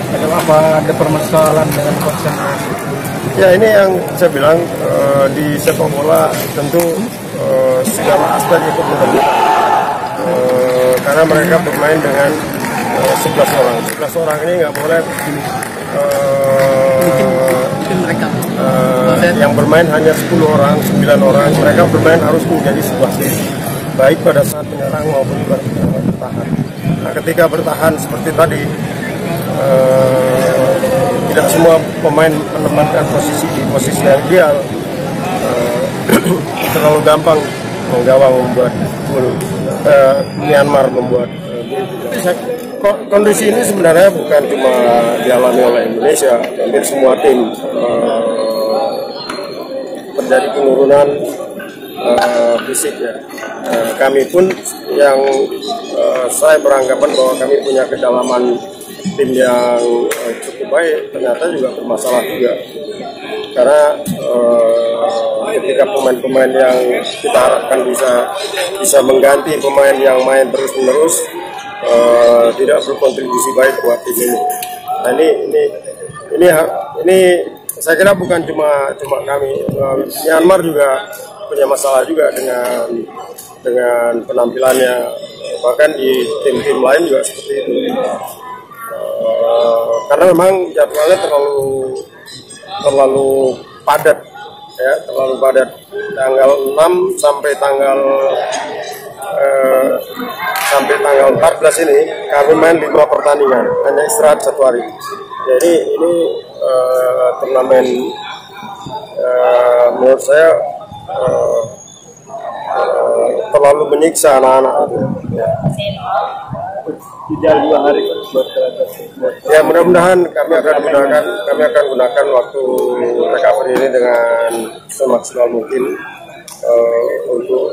Apa ada permasalahan dengan konsentrasi? Ya, ini yang saya bilang, di sepak bola tentu segala aspek ikut menentukan. Karena mereka bermain dengan 11 orang. 11 orang ini nggak boleh yang bermain hanya 10 orang, 9 orang. Mereka bermain harus menjadi sebuah tim, baik pada saat menyerang maupun bertahan. Nah, ketika bertahan seperti tadi, tidak semua pemain menempatkan posisi yang ideal. Terlalu gampang menggawang membuat Myanmar membuat. Kondisi ini sebenarnya bukan cuma dialami oleh Indonesia, hampir semua tim terjadi penurunan fisik ya. Kami pun yang saya beranggapan bahwa kami punya kedalaman tim yang cukup baik, ternyata juga bermasalah juga. Karena ketika pemain-pemain yang kita harapkan bisa mengganti pemain yang main terus-menerus, tidak berkontribusi baik buat tim ini. Nah, ini saya kira bukan cuma kami, Myanmar juga punya masalah juga dengan penampilannya, bahkan di tim-tim lain juga seperti itu. Karena memang jadwalnya terlalu padat ya, terlalu padat. Tanggal 6 sampai tanggal 14 ini kami main 5 pertandingan, hanya istirahat 1 hari. Jadi ini turnamen menurut saya terlalu menyiksa anak-anak itu. Tidak 2 hari ya, mudah-mudahan kami akan gunakan waktu recovery ini dengan semaksimal mungkin untuk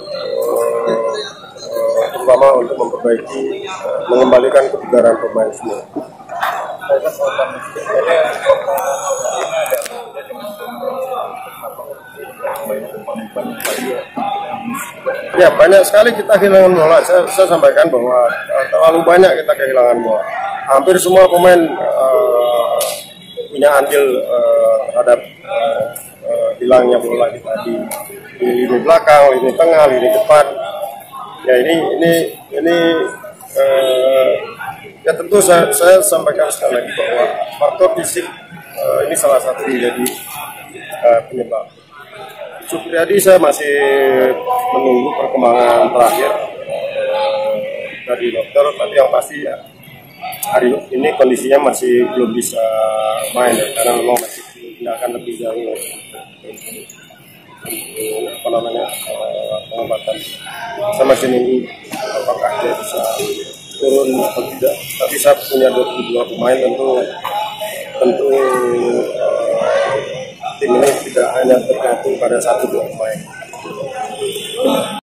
terutama untuk memperbaiki, mengembalikan kebugaran pemain semua. Ya, banyak sekali kita kehilangan bola. Saya sampaikan bahwa terlalu banyak kita kehilangan bola. Hampir semua pemain punya andil terhadap hilangnya bola kita di lini belakang, lini tengah, lini depan. Ya, ini ya tentu saya sampaikan sekali lagi bahwa faktor fisik ini salah satu menjadi penyebab. Supriyadi saya masih menunggu perkembangan terakhir dari dokter, tapi yang pasti ya, hari ini kondisinya masih belum bisa main ya, karena memang masih akan lebih jauh pengobatan. Saya masih nunggu apakah dia bisa turun atau tidak. Tapi saya punya 22 pemain, tentu tim ini tidak hanya tergantung pada 1-2 pemain.